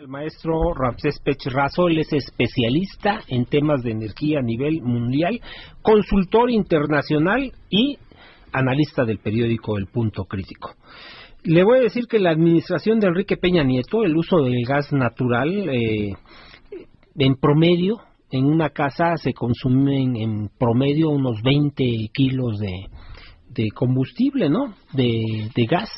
maestro Ramsés Pech Razo. Él es especialista en temas de energía a nivel mundial, consultor internacional y analista del periódico El Punto Crítico. Le voy a decir que la administración de Enrique Peña Nieto, el uso del gas natural, en promedio, en una casa se consumen en promedio unos 20 kilos de combustible, ¿no? De gas.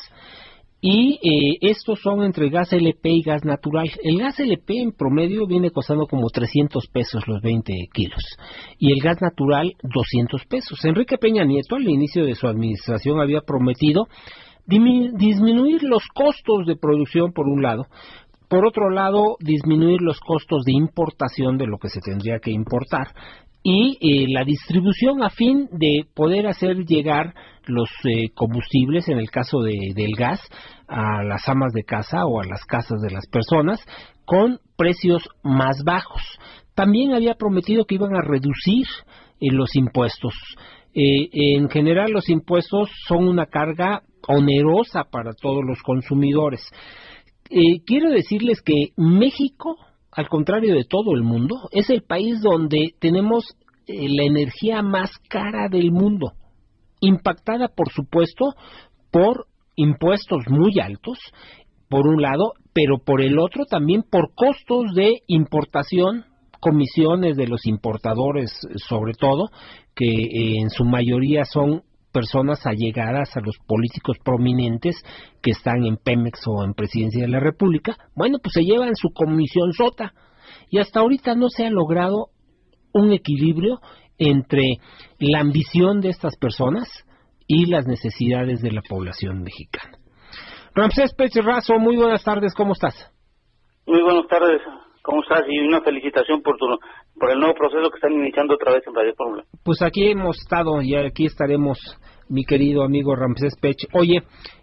Y estos son entre gas LP y gas natural. El gas LP en promedio viene costando como 300 pesos los 20 kilos. Y el gas natural, 200 pesos. Enrique Peña Nieto, al inicio de su administración, había prometido disminuir los costos de producción, por un lado. Por otro lado, disminuir los costos de importación de lo que se tendría que importar. Y la distribución a fin de poder hacer llegar los combustibles, en el caso del gas, a las amas de casa o a las casas de las personas con precios más bajos. También había prometido que iban a reducir los impuestos. En general, los impuestos son una carga onerosa para todos los consumidores. Quiero decirles que México, al contrario de todo el mundo, es el país donde tenemos la energía más cara del mundo, impactada, por supuesto, por impuestos muy altos, por un lado, pero por el otro también por costos de importación, comisiones de los importadores, sobre todo, que en su mayoría son personas allegadas a los políticos prominentes que están en Pemex o en Presidencia de la República. Bueno, pues se llevan su comisión sota, y hasta ahorita no se ha logrado un equilibrio entre la ambición de estas personas y las necesidades de la población mexicana. Ramsés Pech Razo, muy buenas tardes, ¿cómo estás? Muy buenas tardes, ¿cómo estás? Y una felicitación por el nuevo proceso que están iniciando otra vez en Radio Fórmula. Pues aquí hemos estado y aquí estaremos, mi querido amigo Ramsés Pech. Oye,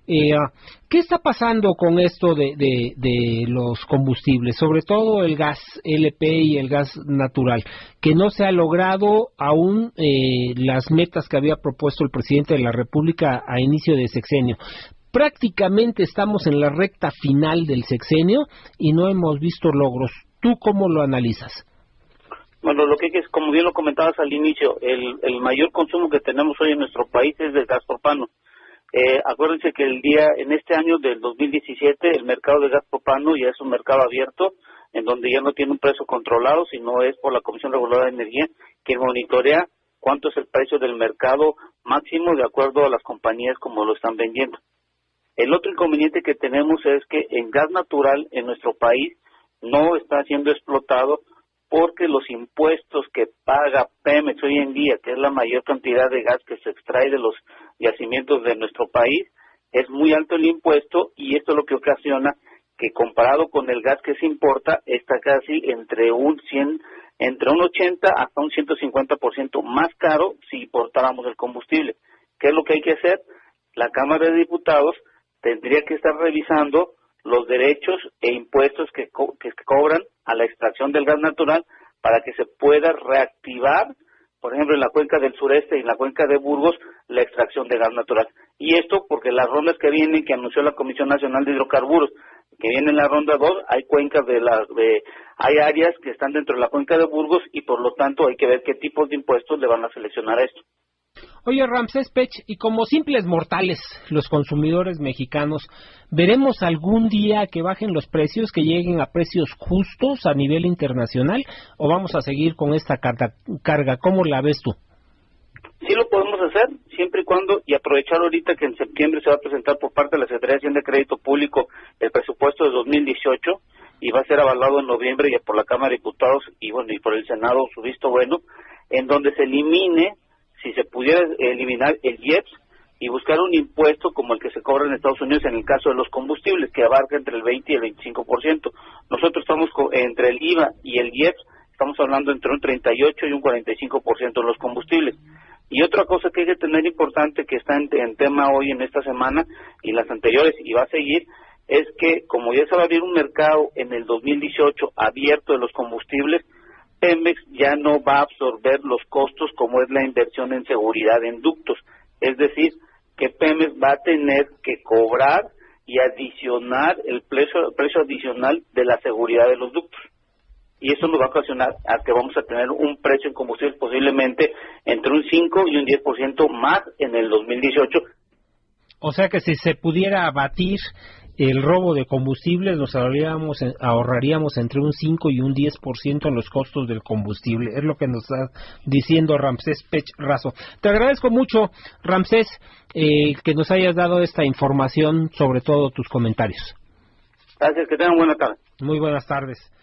¿qué está pasando con esto de los combustibles, sobre todo el gas LP y el gas natural, que no se ha logrado aún las metas que había propuesto el presidente de la República a inicio de sexenio? Prácticamente estamos en la recta final del sexenio y no hemos visto logros. ¿Tú cómo lo analizas? Bueno, lo que es, como bien lo comentabas al inicio, el mayor consumo que tenemos hoy en nuestro país es del gas propano. Acuérdense que en este año del 2017, el mercado de gas propano ya es un mercado abierto, en donde ya no tiene un precio controlado, sino es por la Comisión Reguladora de Energía, que monitorea cuánto es el precio del mercado máximo de acuerdo a las compañías como lo están vendiendo. El otro inconveniente que tenemos es que en gas natural en nuestro país no está siendo explotado porque los impuestos que paga Pemex hoy en día, que es la mayor cantidad de gas que se extrae de los yacimientos de nuestro país, es muy alto el impuesto, y esto es lo que ocasiona que, comparado con el gas que se importa, está casi entre un 80 hasta un 150% más caro si importáramos el combustible. ¿Qué es lo que hay que hacer? La Cámara de Diputados tendría que estar revisando los derechos e impuestos que cobran a la extracción del gas natural para que se pueda reactivar, por ejemplo, en la cuenca del sureste y en la cuenca de Burgos, la extracción de gas natural. Y esto porque las rondas que vienen, que anunció la Comisión Nacional de Hidrocarburos, que viene en la ronda 2, hay cuencas hay áreas que están dentro de la cuenca de Burgos, y por lo tanto hay que ver qué tipos de impuestos le van a seleccionar a esto. Oye, Ramsés Pech, y como simples mortales, los consumidores mexicanos, ¿veremos algún día que bajen los precios, que lleguen a precios justos a nivel internacional, o vamos a seguir con esta carga? ¿Cómo la ves tú? Sí lo podemos hacer, siempre y cuando, y aprovechar ahorita que en septiembre se va a presentar por parte de la Secretaría de Hacienda y Crédito Público el presupuesto de 2018, y va a ser avalado en noviembre ya por la Cámara de Diputados y por el Senado su visto bueno, en donde se elimine, si se pudiera eliminar el IEPS y buscar un impuesto como el que se cobra en Estados Unidos en el caso de los combustibles, que abarca entre el 20 y el 25%. Nosotros estamos entre el IVA y el IEPS, estamos hablando entre un 38 y un 45% de los combustibles. Y otra cosa que hay que tener importante, que está en tema hoy en esta semana y las anteriores, y va a seguir, es que como ya se va a abrir un mercado en el 2018 abierto de los combustibles, Pemex ya no va a absorber los costos como es la inversión en seguridad en ductos. Es decir, que Pemex va a tener que cobrar y adicionar el precio adicional de la seguridad de los ductos. Y eso nos va a ocasionar a que vamos a tener un precio en combustible posiblemente entre un 5 y un 10% más en el 2018. O sea que si se pudiera abatir el robo de combustible, nos ahorraríamos entre un 5 y un 10% en los costos del combustible. Es lo que nos está diciendo Ramsés Pech Razo. Te agradezco mucho, Ramsés, que nos hayas dado esta información, sobre todo tus comentarios. Gracias, que tengan buena tarde. Muy buenas tardes.